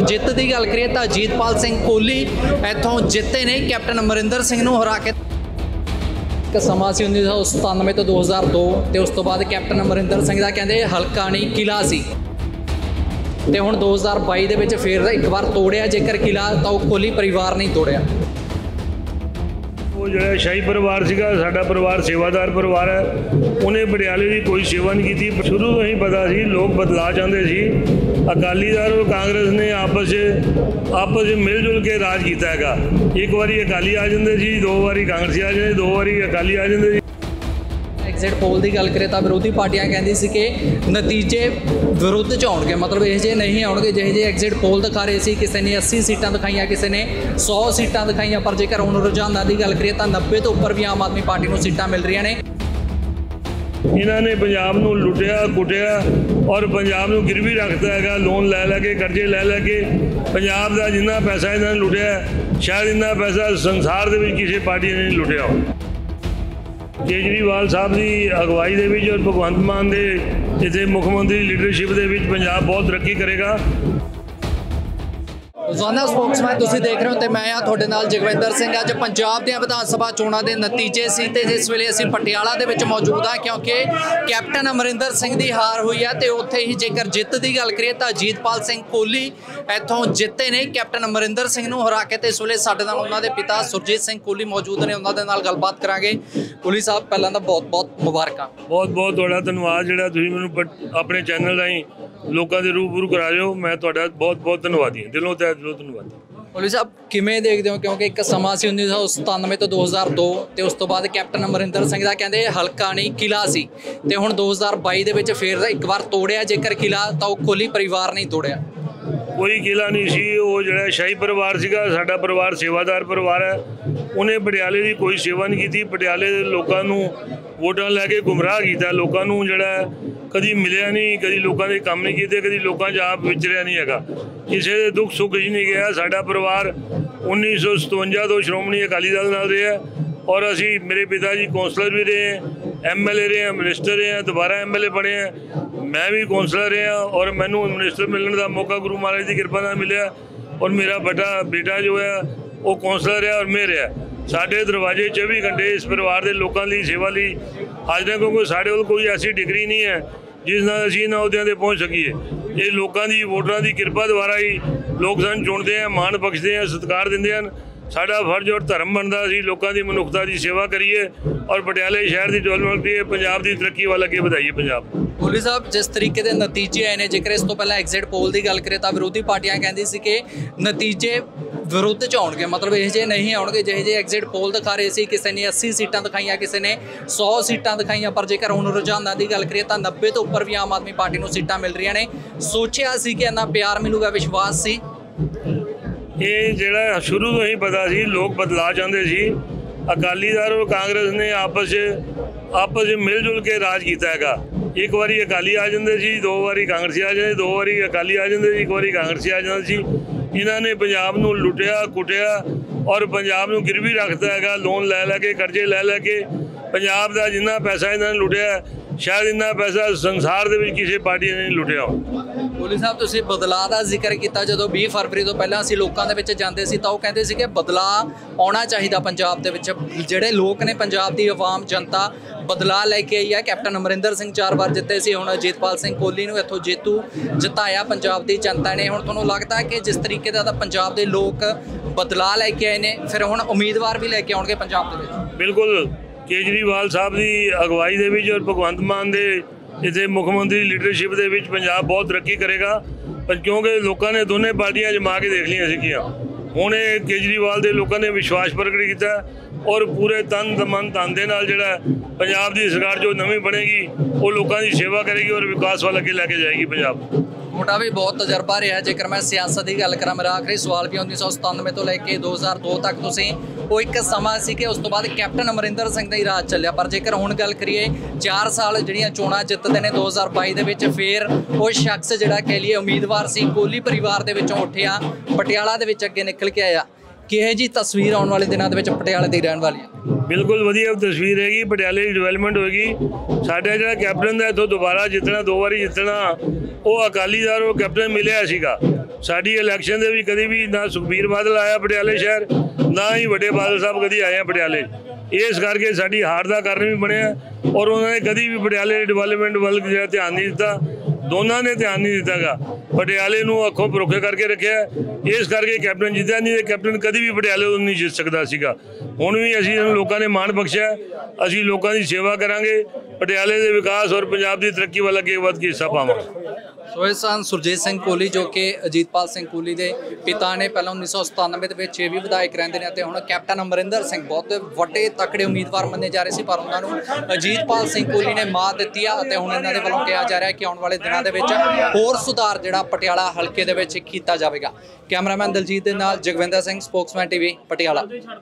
जित की गल करिए तो अजीतपाल सिंह कोहली इतों जिते ने कैप्टन अमरिंदर सिंह नूं हरा के समा सी 1997 तो 2002 तो उस तो बाद कैप्टन अमरिंदर सिंह का कहते हल्का नहीं किला सी ते हुण 2022 दे विच फिर एक बार तोड़िया जेकर किला तो कोहली परिवार नहीं तोड़िया। वो जो शाही परिवार सीगा साडा परिवार सेवादार परिवार है, उन्हें पटियाले की कोई सेवा नहीं की। शुरू तो ही पता सी लोग बदला चाहते सी। अकाली दल और कांग्रेस ने आपस मिलजुल के राज किया है। एक बारी अकाली आ जाते सी, दो बारी कांग्रेसी आ जाते, दो बारी अकाली आ जाते। एग्जिट पोल की गल करें तो विरोधी पार्टियां कहती सी कि नतीजे विरुद्ध च आउणगे, मतलब यह जे नहीं आउणगे जिहे जे एग्जिट पोल दिखा रहे सी। किसी ने 80 सीटां दिखाइया, किसी ने 100 सीटां दिखाइया, पर जेकर हुण रुझानां की गल करिए तो 90 तो उपर भी आम आदमी पार्टी को सीटां मिल रही ने। इन्होंने पंजाब नूं लुटिया कुटिया और पंजाब नूं गिरवी रखता है, लोन लै करजे लै पंजाब का जिन्ना पैसा इन्होंने लुटिया शायद इन्ना पैसा संसार के किसी पार्टी ने नहीं लुटिया हो। केजरीवाल साहब की अगवाई के और भगवंत मान के इतने मुख्यमंत्री लीडरशिप के पंजाब बहुत तरक्की करेगा। रोजाना स्पोक्समैन तुसीं देख रहे हो तो मैं तुहाडे नाल जगविंदर सिंह। अज पंजाब दी विधान सभा चोणां दे नतीजे सी ते जिस वेले असीं पटियाला दे विच मौजूद हाँ, क्योंकि कैप्टन अमरिंदर सिंह दी हार हुई है। तो उत्थे ही जेकर जित की गल करिए तो अजीतपाल सिंह कोहली इत्थों जिते ने कैप्टन अमरिंदर सिंह नूं हरा के। इस वेले साडे नाल उन्हां दे पिता सुरजीत सिंह कोहली मौजूद ने, उन्हां दे नाल गलबात करांगे। कोहली साहब पहलां तां बहुत बहुत मुबारकां। बहुत बहुत तुहाडा धन्नवाद जिहड़ा तुसीं मैनूं अपने चैनल राहीं लोगों के रूबरू करा रहे हो। मैं तुहाडा बहुत बहुत धन्नवादी हाँ, दिलों तै दिलों धन्नवादी। कोहली साहब किवें देखदे हो, क्योंकि एक समा सी 1997 तो 2002 तो उस तो बाद कैप्टन अमरिंदर सिंह का कहते हल्का नहीं किला सी ते हुण 2022 दे विच फिर एक बार तोड़िया जेकर किला तो कोहली परिवार नहीं तोड़िया। कोई किला नहीं सी। वो जो शाही परिवार सीगा साडा परिवार सेवादार परिवार है, उन्हें पटियाले की कोई सेवा नहीं की। पटियाले के लोगों नूं वोटां लैके गुमराह किया, लोगों नूं जिहड़ा कदी मिलिया नहीं, कदी लोगों के काम नहीं किए, कदी लोगों च आप विचरिया नहीं है, किसी के दुख सुख च नहीं गया। साडा परिवार 1957 तो श्रोमणी अकाली दल नाल रहा और असी मेरे पिता जी कौंसलर भी रहे हैं, MLA रहे हैं, मिनिस्टर रहे हैं, दोबारा MLA बने हैं। मैं भी कौंसलर रहा और मैनू मिनिस्टर मिलने का मौका गुरु महाराज की कृपा नाल मिलिया और मेरा बेटा जो है वो कौंसलर है और मैं रहा। साढ़े दरवाजे 24 घंटे इस परिवार के लोगों की सेवा ली हाजिर, क्योंकि साढ़े कोल कोई ऐसी डिग्री नहीं है जिस नाल असीं इन्हां अहुदियां ते पहुँच सकीए। ये लोगों की वोटरां की कृपा द्वारा ही लोग सानूं चुनते हैं, मान बख्शते हैं, सत्कार दिंदे हैं। साडा फर्ज और धर्म बनता असीं लोगों की मनुखता की सेवा करिए और पटियाले शहर की डेवलपमेंट करिए, पंजाब की तरक्की वाल अगे वधाइए पंजाब। कोहली साहब जिस तरीके के नतीजे आए हैं, जेकर इस तो पहले एग्जिट पोल की गल करें तो विरोधी पार्टियां कहती सी कि नतीजे विरुद्ध च आउणगे, मतलब यह जे नहीं आउणगे जिहे जे एग्जिट पोल दिखा रहे सी। किसी ने 80 सीटां दिखाइया, किसी ने 100 सीटां दिखाइया, पर जेकर हुण रुझानां की गल करिए तो 90 तो उपर भी आम आदमी पार्टी को सीटां मिल रही ने। सोचिया सी कि इन्ना प्यार मिलूगा, विश्वास सी? ये जिहड़ा शुरू तो ही पता सी लोग बदला चाहते सी। अकाली दल और कांग्रेस ने आपस मिलजुल के राज किया है। एक बारी अकाली आ जाते सी, दो बारी कांग्रेसी आ जाते, दो बारी अकाली आ जाते, एक बारी कांग्रेसी आ जाते सी। इन्होंने पंजाब नूं लुटिया कुटिया और पंजाब नूं गिरवी रखता है, लोन लै करजे लै पंजाब का जिन्ना पैसा इन्होंने लुटिया शायद इन्ना पैसा संसार के किसी पार्टी ने नहीं लुटिया हो। कोहली साहब तुसीं बदलाव का जिक्र किया, जो 20 फरवरी तो पहले असीं लोकां दे विच जांदे सी तो वो कहते सी कि बदलाव आउणा चाहीदा पंजाब दे विच। जिहड़े लोग ने पंजाब की आवाम जनता बदलाव लैके आई है। कैप्टन अमरिंदर सिंह 4 बार जिते सी, हुण अजीतपाल सिंह कोहली नूं इत्थों जेतू जिताया पंजाब की जनता ने। हुण तुहानूं लगदा है कि जिस तरीके दा पंजाब के लोग बदलाव लैके आए ने, फिर हुण उम्मीदवार भी लैके आउणगे पंजाब दे विच? बिल्कुल, केजरीवाल साहब की अगवाई के और भगवंत मान के इतने मुख्यमंत्री लीडरशिप के पंजाब बहुत तरक्की करेगा। पर क्योंकि लोगों ने दोनों पार्टियां जमा के देख लिया सीगियां, हुण केजरीवाल के लोगों ने विश्वास प्रगट किया और पूरे तन मन धन के नाल जिहड़ा पंजाब की सरकार जो नवीं बनेगी वो लोगों की सेवा करेगी और विकास वाल अगे लैके जाएगी पंजाब। मोटा भी बहुत तजर्बा रहा। जेकर मैं सियासत की गल करा, मेरा आखिरी सवाल भी 1997 तो लैके 2002 तक तुसीं वो एक समा सी कि उस तो बाद कैप्टन अमरिंदर सिंह का ही राज चलिया, पर जेकर हुण गल करिए 4 साल जिहड़ियां चोणां जितदे ने 2022 दे विच फिर वो शख्स जिहड़ा कह लीए उम्मीदवार सी कोहली परिवार दे विचों उठिया, पटियाला दे विच अगे निकल के आया। ਕਿਹੋ ਜੀ ਤਸਵੀਰ ਆਉਣ ਵਾਲੇ ਦਿਨਾਂ ਦੇ ਵਿੱਚ ਪਟਿਆਲੇ ਦੀ ਰਹਿਣ ਵਾਲੀ ਹੈ? ਬਿਲਕੁਲ ਵਧੀਆ ਤਸਵੀਰ ਹੈਗੀ। ਪਟਿਆਲੇ ਦੀ ਡਿਵੈਲਪਮੈਂਟ ਹੋਏਗੀ। ਸਾਡਾ ਜਿਹੜਾ ਕੈਪਟਨ ਦਾ ਇੱਥੋਂ ਦੁਬਾਰਾ ਜਿੱਤਣਾ, 2 ਵਾਰੀ ਜਿੱਤਣਾ, ਉਹ ਅਕਾਲੀ ਦਲ ਉਹ ਕੈਪਟਨ ਮਿਲਿਆ ਸੀਗਾ। ਸਾਡੀ ਇਲੈਕਸ਼ਨ ਦੇ ਵੀ ਕਦੀ ਵੀ ਨਾ ਸੁਖਬੀਰ ਬਾਦਲ ਆਇਆ ਪਟਿਆਲੇ ਸ਼ਹਿਰ, ਨਾ ਹੀ ਵੱਡੇ ਬਾਦਲ ਸਾਹਿਬ ਕਦੀ ਆਏ ਆ ਪਟਿਆਲੇ। ਇਸ ਕਰਕੇ ਸਾਡੀ ਹਾਰ ਦਾ ਕਾਰਨ ਵੀ ਬਣਿਆ ਔਰ ਉਹਨਾਂ ਨੇ ਕਦੀ ਵੀ ਪਟਿਆਲੇ ਦੀ ਡਿਵੈਲਪਮੈਂਟ ਵੱਲ ਜਿਹੜਾ ਧਿਆਨ ਨਹੀਂ ਦਿੱਤਾ। ਦੋਨਾਂ ਨੇ ਧਿਆਨ ਨਹੀਂ ਦਿੱਤਾਗਾ। ਪਟਿਆਲੇ ਨੂੰ ਅੱਖੋਂ ਪਰੋਖੇ ਕਰਕੇ ਰੱਖਿਆ। ਇਸ ਕਰਕੇ ਕੈਪਟਨ ਜਿੱਤਿਆ ਨਹੀਂ ਤੇ ਕੈਪਟਨ ਕਦੀ ਵੀ ਪਟਿਆਲੇ ਤੋਂ ਨਹੀਂ ਜਿੱਤ ਸਕਦਾ ਸੀਗਾ। ਹੁਣ ਵੀ ਅਸੀਂ ਇਹਨਾਂ ਲੋਕਾਂ ਨੇ ਮਾਣ ਬਖਸ਼ਿਆ। ਅਸੀਂ ਲੋਕਾਂ ਦੀ ਸੇਵਾ ਕਰਾਂਗੇ। ਪਟਿਆਲੇ ਦੇ ਵਿਕਾਸ ਔਰ ਪੰਜਾਬ ਦੀ ਤਰੱਕੀ ਵੱਲ ਅੱਗੇ ਵੱਧ ਕੇ ਹਿੱਸਾ ਪਾਵਾਂਗੇ। ਸੋ ਇਹ ਸਨ ਸੁਰਜੀਤ ਸਿੰਘ ਕੋਹਲੀ, ਜੋ ਕਿ ਅਜੀਤਪਾਲ ਸਿੰਘ ਕੋਹਲੀ ਦੇ ਪਿਤਾ ਨੇ। ਪਹਿਲਾਂ 1997 ਦੇ ਵਿੱਚ ਇਹ ਵੀ ਵਿਧਾਇਕ ਰਹਿੰਦੇ ਨੇ ਅਤੇ ਹੁਣ ਕੈਪਟਨ ਅਮਰਿੰਦਰ ਸਿੰਘ ਬਹੁਤ ਵੱਡੇ ਤਕੜੇ ਉਮੀਦਵਾਰ ਮੰਨੇ ਜਾ ਰਹੇ ਸੀ, ਪਰ ਉਹਨਾਂ ਨੂੰ ਅਜੀਤਪਾਲ ਸਿੰਘ ਕੋਹਲੀ ਨੇ ਮਾਤ ਦਿੱਤੀ ਆ ਅਤੇ ਹੁਣ ਇਹਨਾਂ ਦੇ ਵੱਲੋਂ ਕਿਹਾ ਜਾ ਰਿਹਾ ਕਿ ਆਉਣ ਵਾਲੇ ਦਿਨਾਂ ਦੇ ਵਿੱਚ ਹੋਰ ਸੁਧਾਰ ਜਿਹੜਾ ਪਟਿਆਲਾ ਹਲਕੇ ਦੇ ਵਿੱਚ ਕੀਤਾ ਜਾਵੇਗਾ। ਕੈਮਰਾਮੈਨ ਦਲਜੀਤ ਦੇ ਨਾਲ ਜਗਵਿੰਦਰ ਸਿੰਘ, ਸਪੋਕਸਮੈਨ ਟੀਵੀ, ਪਟਿਆਲਾ।